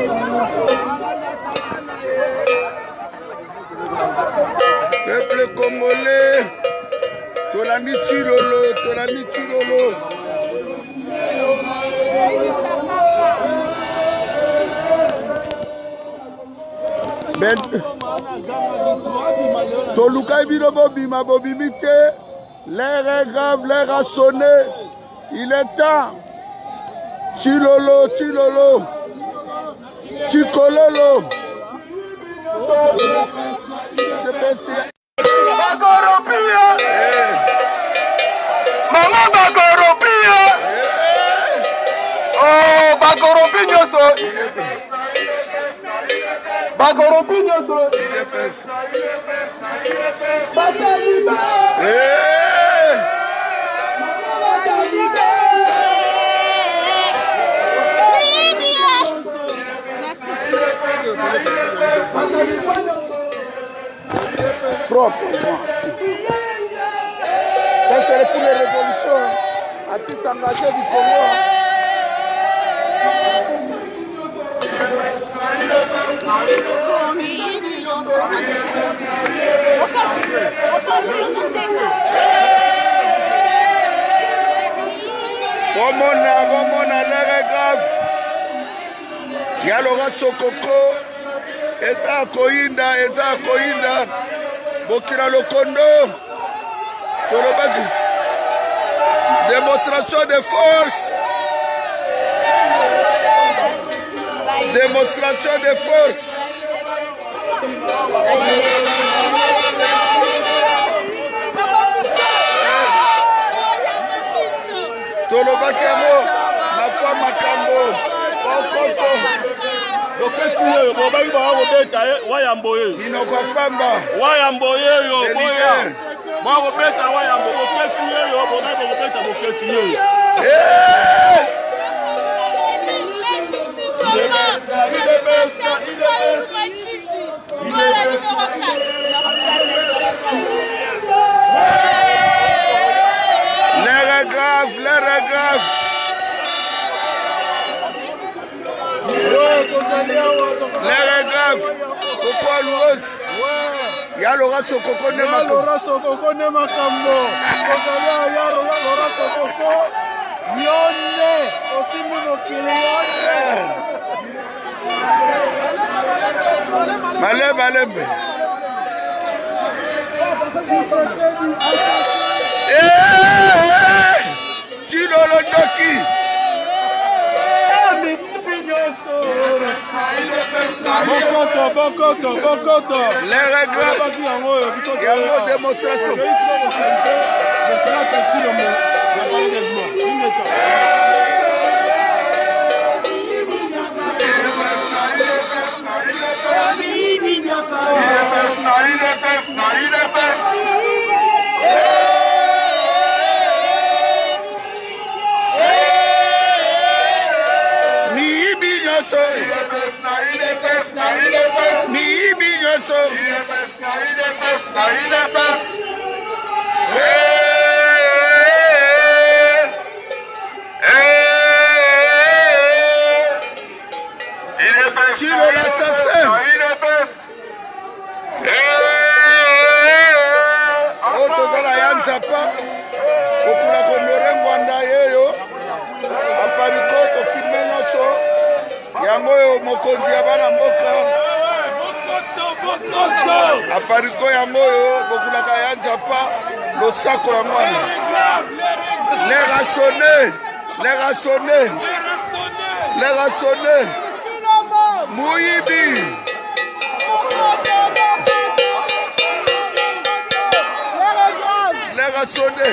Peuple congolais, Tolani Chilolo, Tolani Chilolo. Tolukai Bilobo Bima Bobimite, l'air est grave, l'air a sonné. Il est temps. Chilolo, Chilolo, Chikololo. Bagoropia! Maman Bagoropia! Oh, Bagoropia so! Bagoropia so! Bataliba! Propre. Ça c'est pour les révolutions à tout engagé du Congo. Bomona, l'air est grave. Yalora Sokoko. Eza Koinda. Bokira Lokondo. Torobaki. Démonstration de force. Démonstration de force. Torobaki amo. Ma femme Makambo. Okoto. Minoko Pamba. L'air est grave, l'air est grave. L'air est grave. Coco Alouos. Yalora Sokoko ne makambo. Yalora Sokoko ne makambo. Yalora Sokoko. Yonne. Osimu no kili yonne. Malembe. Chilolo Doki. Bokoto. L'air est grave. Il y a une démonstration. Chilo l'assassin. Otozala Yanzapa. Okula Kondore Mwanda yeyo. Apariko to filme noso. Yango yo mokonzi ya bana mboka. Apariko yango yo bokula ka Yanzapa. Losako ya mwana. L'air a sonné. Mouyibi. L'air a sonné.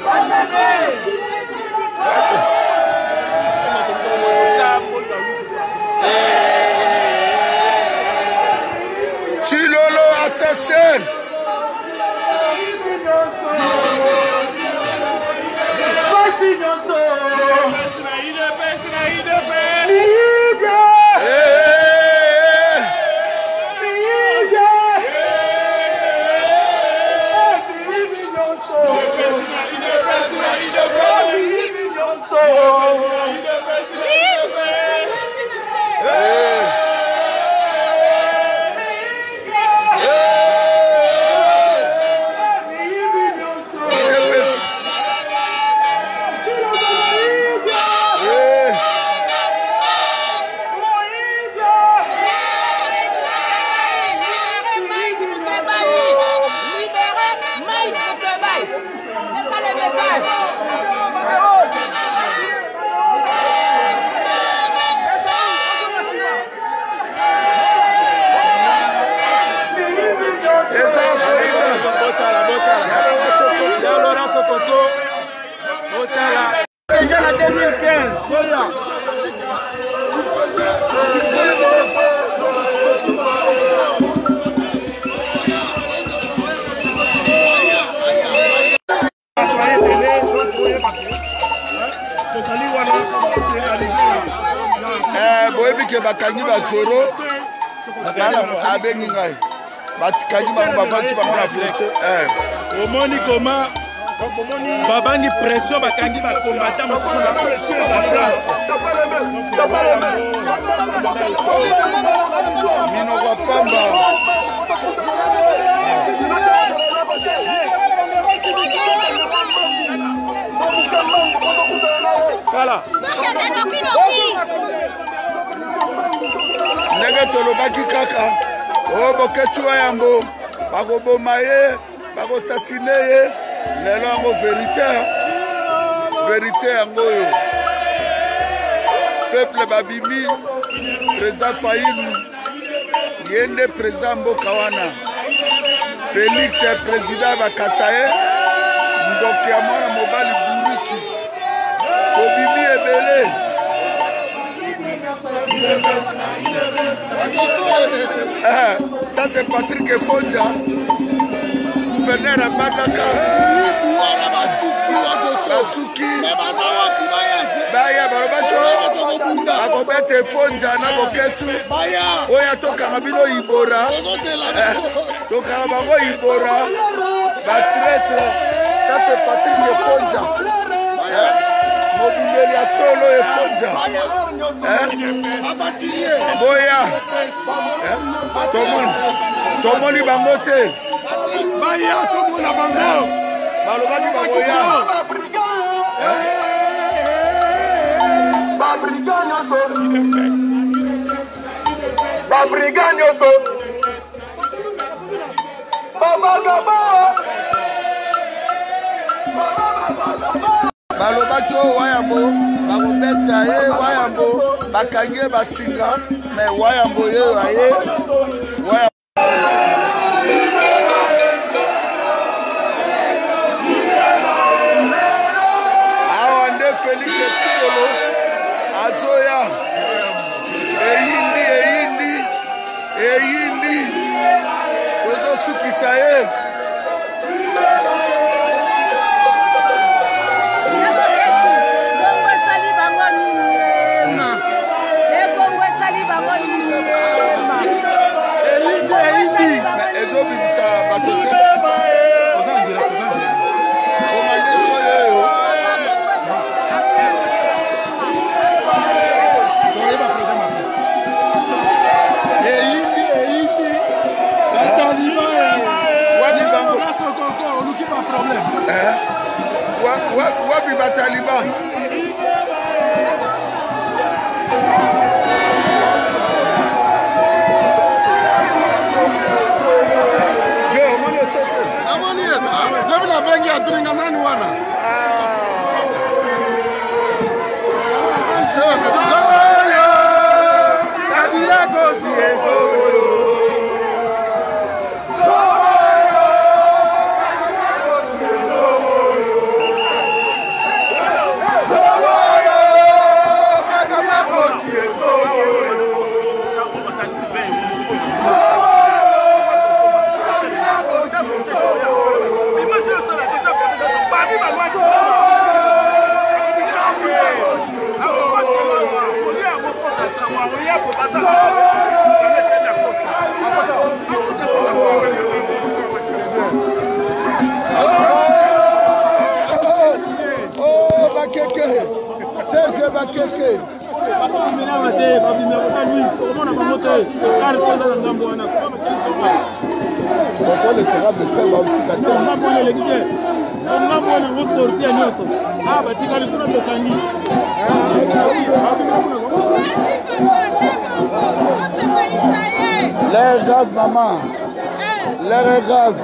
Chilolo assassin. Boyebi ke bakangi bazoro abengi ngai batikangi bango bavandi bango na frontière. Omoni comment babangi pression bakangi bakombata mosusu na France. Minoko pamba Kala ndenge tolobaki kaka oyo boketuwa yango bakoboma ye bakosasine ye lelo yango verite yango oyo peuple babimi président Fayulu ye nde président mboka wana Félix président bakasa ye ndoki ya mwana mobali buriki tobimi ebele. Ça c'est Patrick Fonja, gouverneur à Badaka. Baya Bakobete Fonja na Boketu. Oya toka mabino Ibora. Toka mabango Ibora. Batraitre. Ça c'est Patrick Fonja. Mobundeli ya solo e Fonja. Boya tomoni bango te baya tomona bango balobaki baboya babriga nyonso balobaki oyo wayambo bakobeta ye wayambo bakangi ye basinga me wayambo yeyo aye awa nde Félix Tshilolo azoya eyindi tozosukisa ye. Ezobimisa bato te komandeso yeyo eyindi bataliba wapi bango oluki ba problème wapi bataliba la bengi atulinga nani wana kabila kosi ezolo Bakeke. Serge Bakeke. L'air grave, maman. L'air est grave.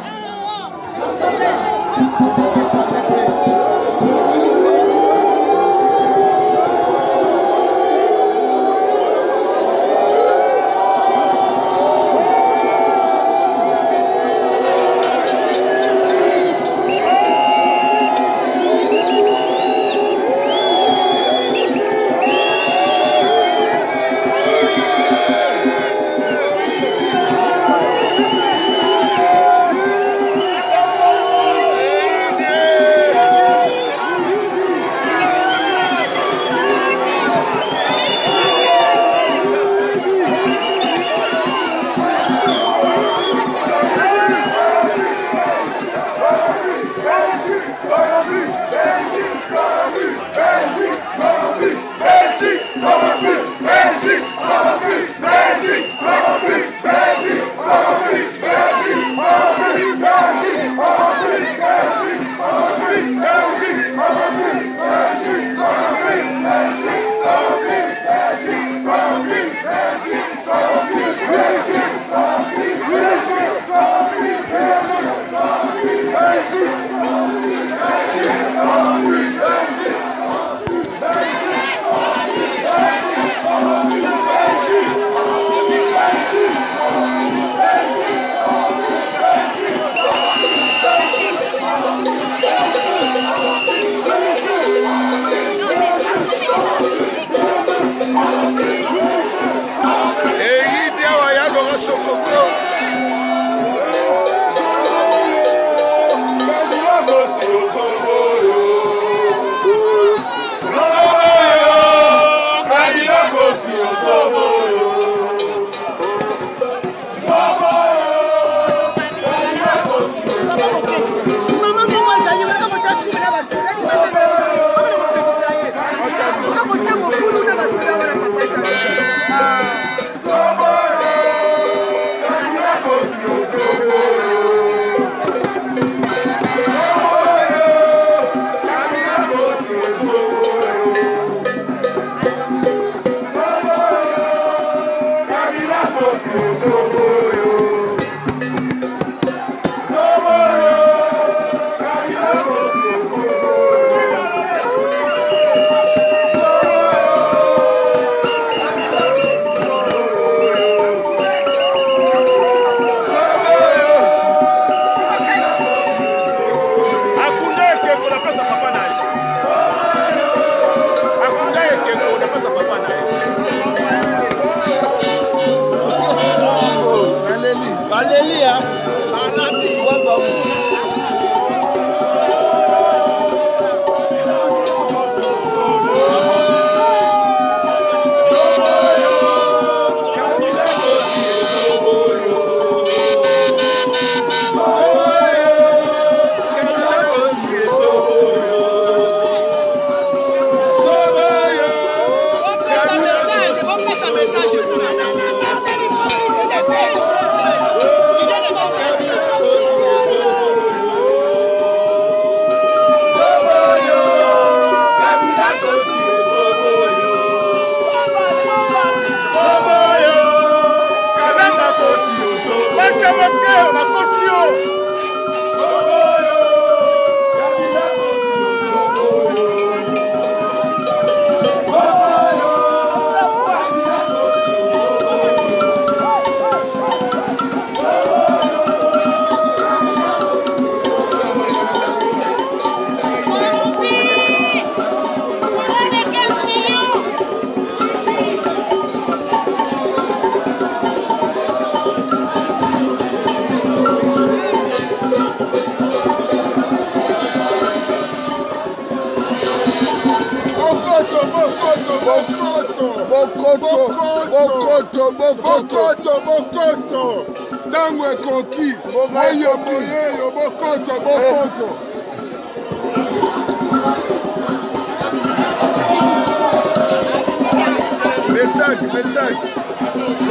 Bokoto. Tango ekoki. Bokoto.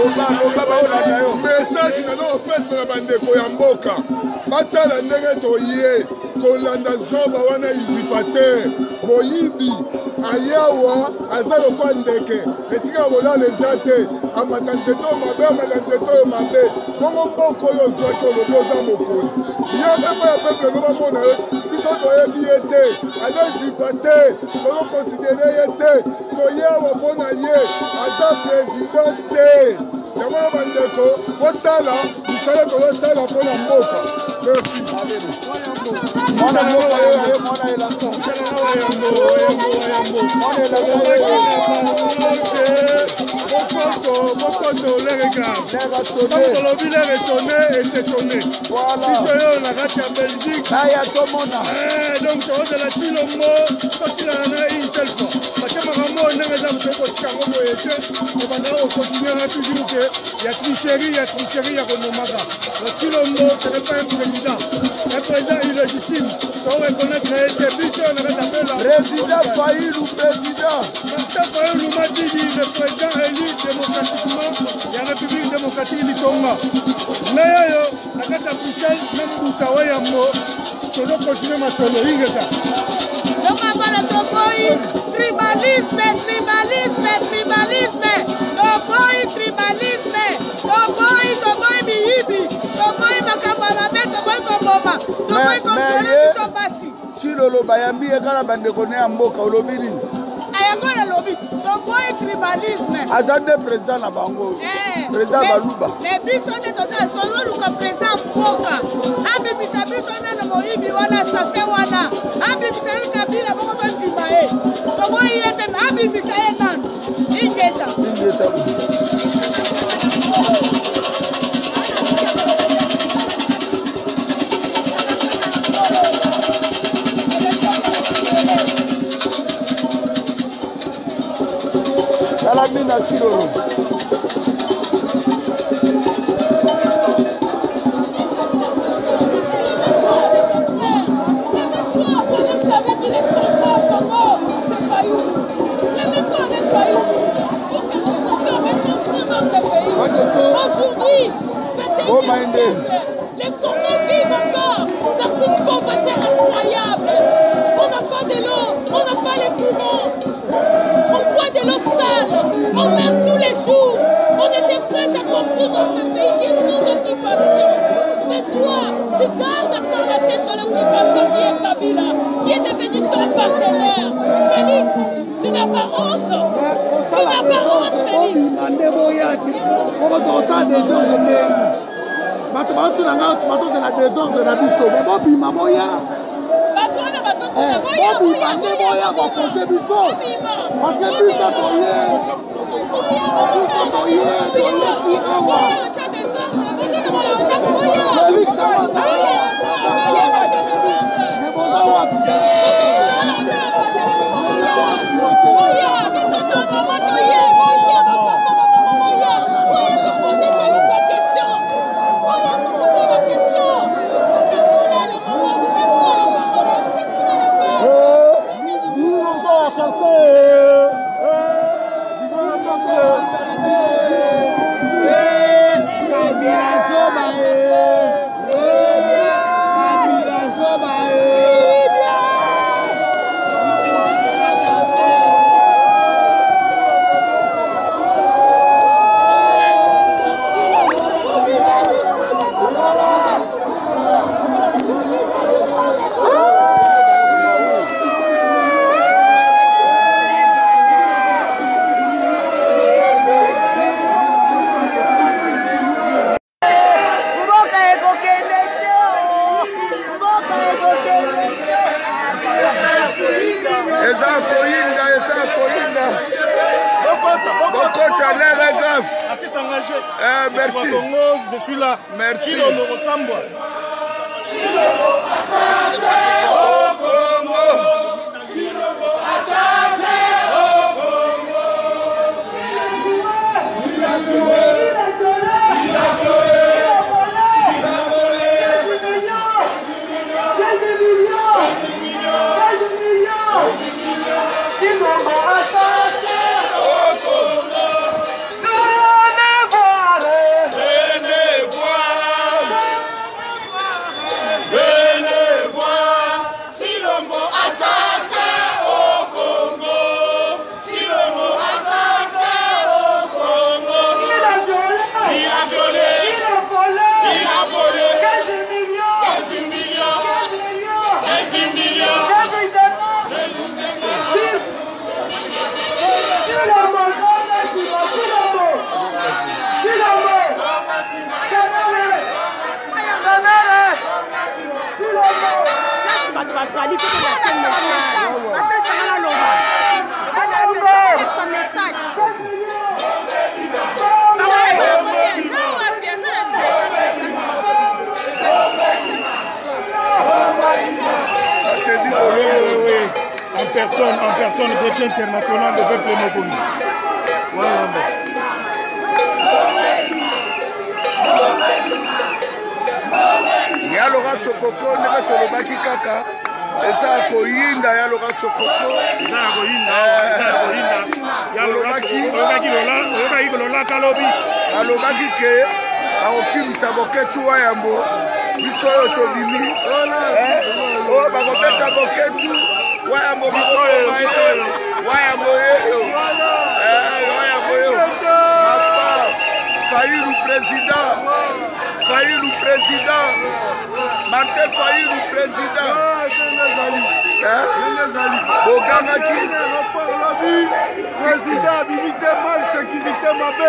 loba baolanda yo message nanga opesa na bandeko ya mboka batala ndenge toye kolanda zoba wana usurpateur moyibi ayawa aza lokwa ndeke esika ya kolala eza te amata nzete oyo mabe amata nzete oyo mabe bongo mboka oyo ozwaki olobi oza mokonzi yoka mpo ya peple no bamona yo biso toyebi ye te aza usurpateur tozokonsidere ye te toyewa mpo na ye aza président te yango na bandeko botala misala tozosala mpo na mboka merci mwana mboka oyo aye mwana elanga Bokoto les regards. Comme le l'air est sonné et c'est sonné. Voilà. Si c'est la rate en Belgique. Là, il y a tout le monde. Donc, on a la Chilombo, quand il en a une seule fois. Parce que Maramo, on a les hommes qui ont été. Et maintenant, on continuera toujours qu'il y a tricherie, il y a Renomara. Le Chilombo, ce n'est pas un président. Un président illégitime. On reconnaître les buts, on a appelé la. Président Faïlou, président. Martin Faïlou m'a dit, le président élu démocratiquement, il y a la République démocratique du Tonga. Mais la carte à Bruxelles, même pour Kawayamo, je dois continuer ma solo. Donc, on va le Togoï, tribalisme, tribalisme, tribalisme. Togoï, tribalisme. Togoï, bihibi. Togoï, makabanabe, Togoï, koboma. Togoï, kobasi. Si lolo bayambi ekala bandeko ne ya mboka olobi nini? Ayango na lobi. Togoï, tribalisme. Azande président na bango. Président Baluba. Les biso de tozo luka président mboka. Abi bisabiso na moyibi wana sase wana. Abi bisali kabila boko to ndibae. Togoï yete abi bisaye nan. Ingeta. Salamina Chilolo. Les Congos vivent encore dans cette pauvreté incroyable. On n'a pas de l'eau, on n'a pas les courants. On boit de l'eau sale, on meurt tous les jours. On était prêts à construire notre pays qui est sous occupation. Mais toi, tu gardes encore la tête de l'occupation qui est Kabila, qui est devenu ton partenaire. Félix, tu n'as pas honte. Tu n'as pas honte, Félix. Artiste engagé. Merci. Je suis là. Merci. Qui nous ressemble. Never personne, défi international de peuple Mokonzi. Yaloga Sokoko, nega tolobaki kaka. Eza koyinda Yaloga Sokoko. Eza koyinda. Yalobaki Lola Kalobi. Alobaki ke aokimisa boketu wayambo. Biso oyo tobimi. Oh, bakobeta boketu wayambo bakokoma ye. Wayambo yeyo. Wayambo yeyo. Mafa. Fayulu président. Fayulu président. Martin Fayulu président. Bogamaki. Président, habilité mal, sécurité mabé.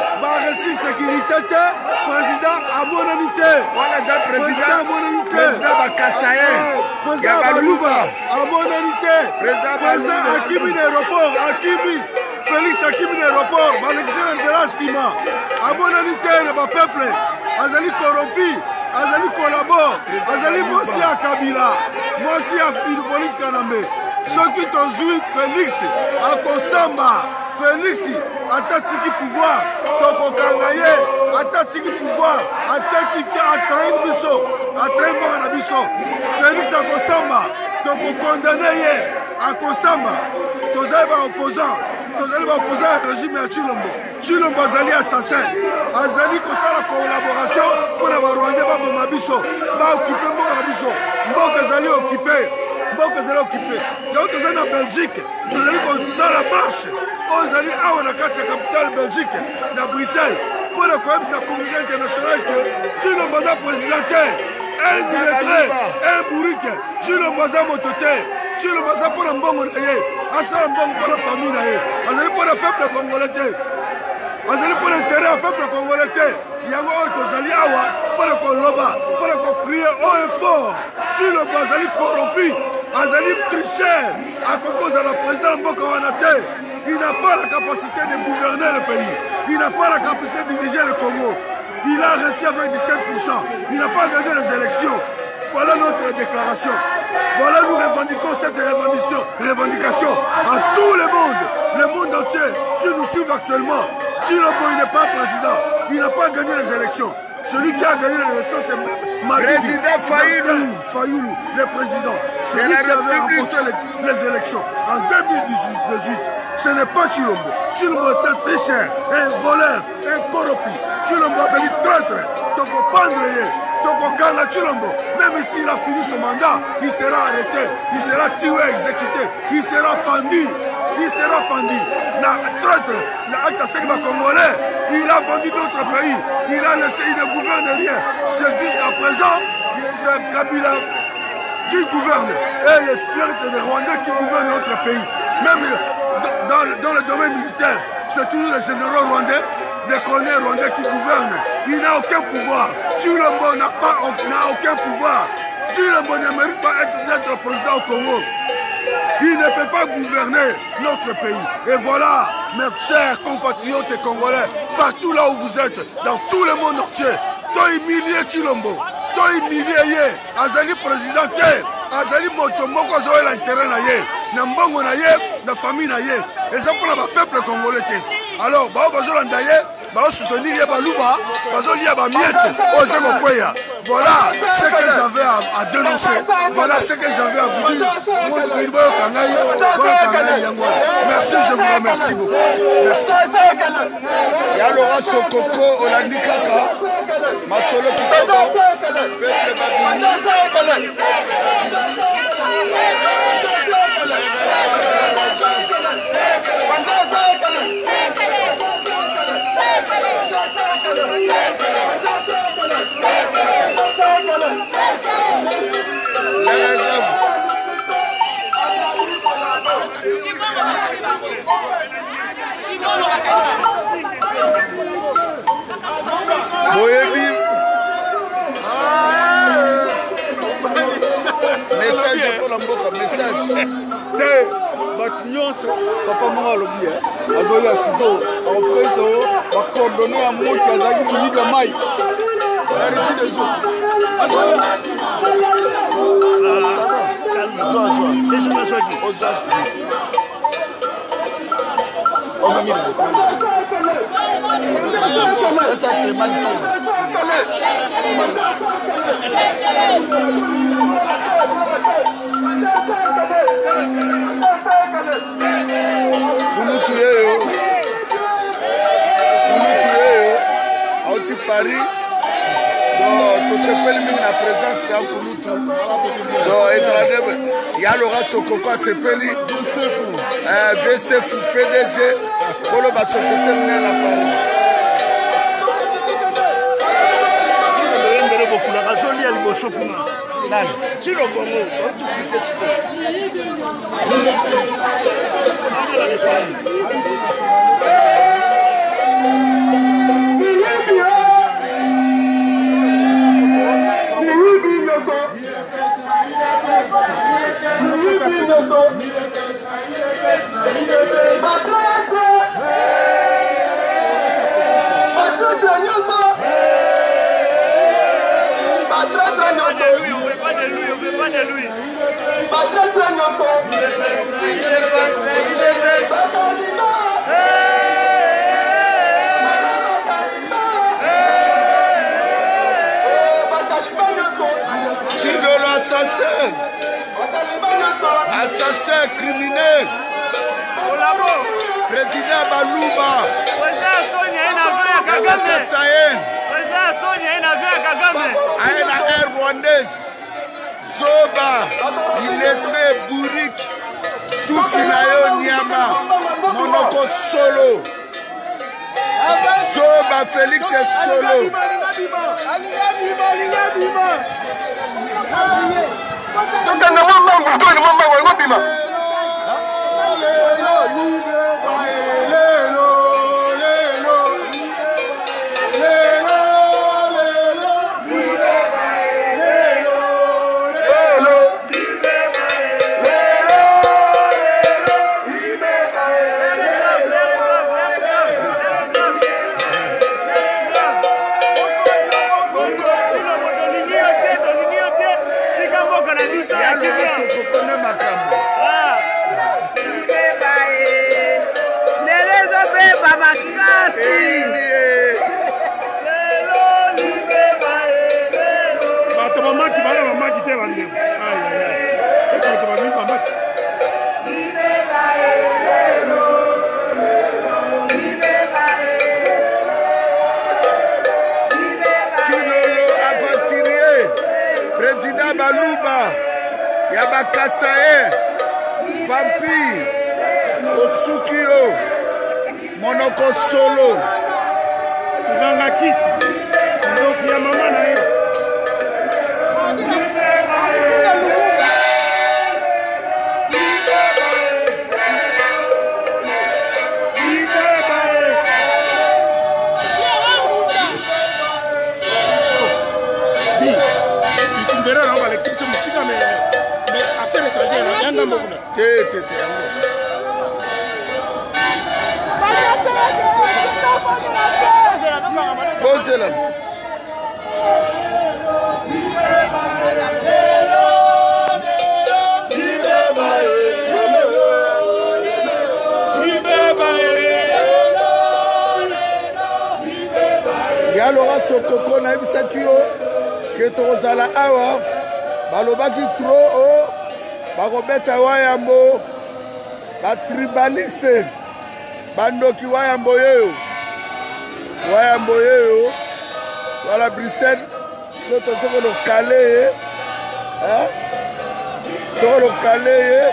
Reçu sécurité, président à mon unité. Président à mon unité. Président Bakasaye. Président Balouba à mon unité. Président Akimi l'aéroport. Akimi. Félix Akimi l'aéroport. Alexandre Nzela Sima. À mon unité, le peuple. Azali corrompu. Azali collabore. Azali Mossi à Kabila. Mossi à Hydropolis Kanambe. Ceux qui t'ont joué, Félix, à Kosamba, Félix, à Tatiki pouvoir, Toko Kangaye, à Tatiki pouvoir, à Tatiki, à Train Bisso, à Train Marabisso, Félix à Kosamba, Toko condamné, à Kosamba, Tozaba opposant, Tozaba opposant à régime à Chilombo. Chilombo Azali assassin, Azali Kosa la collaboration pour avoir Rwandais, Mabisso, va occuper Marabisso, Mbok Azali occupé. Donc vous allez occuper. Donc vous allez en Belgique. Vous allez construire la marche. Vous allez à la capitale Belgique, dans Bruxelles. Pour le problème, c'est la communauté internationale que tu le bazar présidentiel. Un illettré, un bourrique. Tu le bazar mototé. Tu le bazar pour un bon naïe. Un seul bon pour la famille naïe. Vous allez pour le peuple congolais. Vous allez pour l'intérêt du peuple congolais. Il y a un autre Zali Awa. Pour le Koloba. Pour le crier haut et fort. Tu le bazar corrompu. Azali tricheur à cause de la présidente Mboka Wanate. Il n'a pas la capacité de gouverner le pays. Il n'a pas la capacité de diriger le Congo. Il a réussi avec 17%. Il n'a pas gagné les élections. Voilà notre déclaration. Voilà, nous revendiquons cette revendication à tout le monde entier qui nous suit actuellement. Chilombo, il n'est pas président. Il n'a pas gagné les élections. Celui qui a gagné les élections, c'est Président Fayoulou, le président. C'est lui qui avait remporté les élections en 2018. Ce n'est pas Chilombo. Chilombo est un tricheur, un voleur, un corrompu. Chilombo a dit traître. Donc on prendrait, donc on gagne Chilombo. Même s'il a fini son mandat, il sera arrêté, il sera tué, exécuté, il sera pendu. Il sera pendu. La traître, la congolais, il a vendu notre pays. Il a laissé, il ne gouverne rien. C'est jusqu'à présent, c'est Kabila qui gouverne. Et les des Rwandais qui gouvernent notre pays. Même dans le domaine militaire, c'est toujours les généraux rwandais, les colonels rwandais qui gouvernent. Il n'a aucun pouvoir. Chilombo n'a aucun pouvoir. Chilombo ne mérite pas d'être président au Congo. Il ne peut pas gouverner notre pays. Et voilà, mes chers compatriotes et congolais, partout là où vous êtes, dans tout le monde entier, toi humilié Chilombo, toi humilié, Azali président, Azali motomoko zoé l'intérêt na ye, na mbongo na ye, na famille na ye, et ça pour le peuple congolais. Alors, bazolanda ye, soutenir ye baluba, bazolia ba miette, ozeko kweya. Voilà ce que j'avais à dénoncer. Voilà ce que j'avais à vous dire. Merci, je vous remercie beaucoup. Merci. Yalora Sokoko, Olandi Kaka, Masolo Kitoko, Peuple Babini. Boyebi message pour la mboka message te bato nyonso papa moko alobi azoli ya siko akopesa o bakordone ya moki azalaki moyibi ya mai arrêti de jour Paris, donc tout ce pays na présence dans Kulutu. Donc il y a Laura Sokoko à ce pays, VCF PDG, pour la société menée à Paris. Assassin criminel. Président Balouba. Président Sonia Inavea Kagame. Président Sonia Inavea Kagame. ANR rwandaise. Zoba. Illettré bourrique. Tout finayo Niama. Monoko solo. Zoba Félix solo. Balouba, Yabakasae, Vampire, Osukio, Monoko Solo, Ngangakisi, ndoki ya mama na hiyo. Bozela. Ya Laura Sokoko na ibisaki yo ke tozala awa balobaki trop o bakobeta wayambo batribaliste bandoki wayambo yeyo wala Bruxelles toko lo calé toko lo calé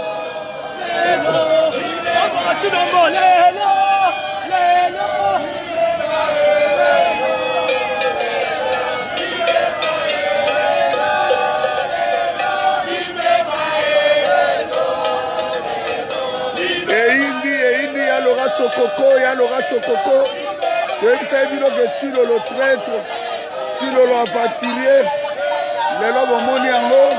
Laura Sokoko, tu sais bien que tu le traître, tu le aventurier, les lobes au monde en haut.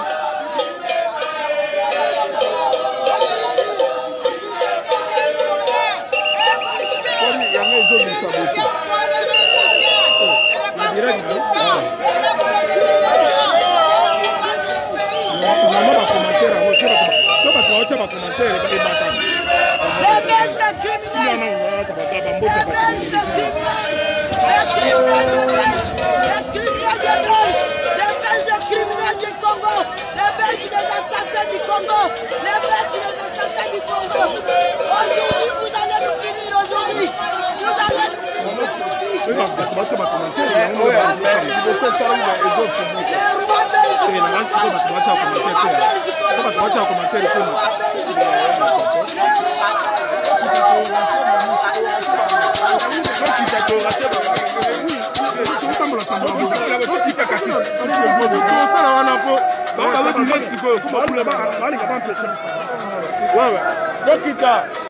Maman va commenter. Ouais, ouais. Donc,